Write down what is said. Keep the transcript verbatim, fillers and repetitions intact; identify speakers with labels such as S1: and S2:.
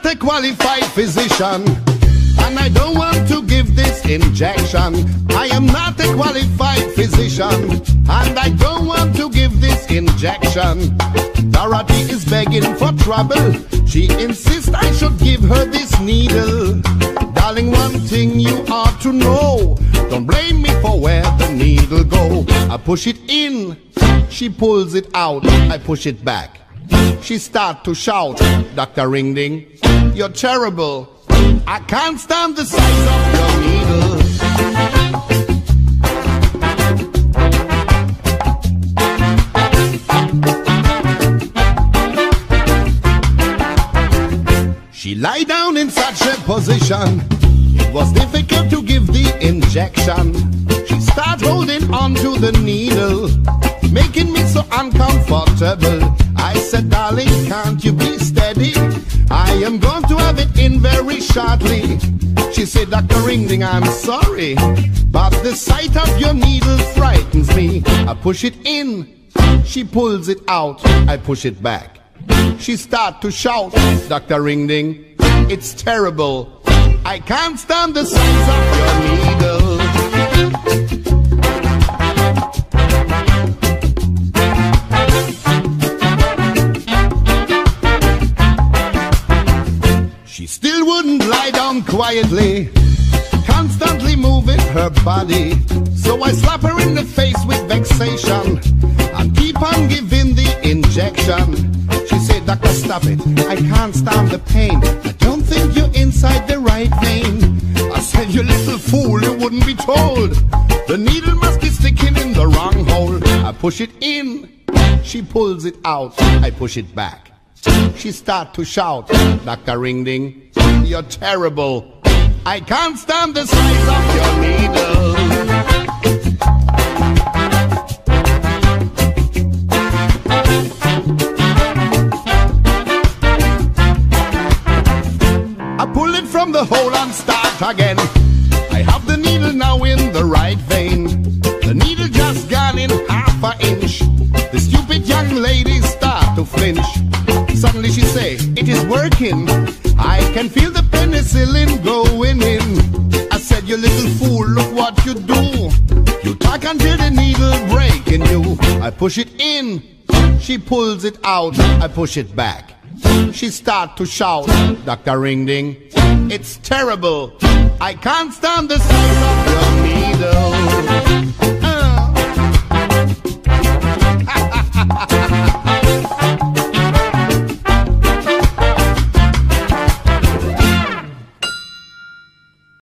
S1: a qualified physician, and I don't want to give this injection. I am not a qualified physician, and I don't want to give this injection. Dorothy is begging for trouble. She insists I should give her this needle. Darling, one thing you ought to know, don't blame me for where the needle go. I push it in, she pulls it out, I push it back. She start to shout, Doctor Ringding, you're terrible. I can't stand the size of your needle. She lie down in such a position, it was difficult to give the injection. She start holding on to the needle, making me so uncomfortable. I said, darling, can't you be steady? I am going to have it in very shortly. She said, Doctor Ringding, I'm sorry, but the sight of your needle frightens me. I push it in, she pulls it out, I push it back. She start to shout, Doctor Ringding, it's terrible. I can't stand the size of your needle. She still wouldn't lie down quietly, constantly moving her body. So I slap her in the face with vexation and keep on giving the injection. She said, Doctor, stop it, I can't stand the pain. I don't think you're inside the right vein. I said, you little fool, you wouldn't be told. The needle must be sticking in the wrong hole. I push it in, she pulls it out, I push it back. She start to shout, Doctor Ringding, you're terrible. I can't stand the size of your needle. I pull it from the hole and start again. I have the needle now in the right vein. The needle just gone in half an inch. The stupid young lady start to flinch. Suddenly she say, it is working. I can feel the penicillin going in. I said, you little fool, look what you do. You talk until the needle break in you. I push it in, she pulls it out, I push it back. She start to shout, Doctor Ringding, it's terrible. I can't stand the size of your needle.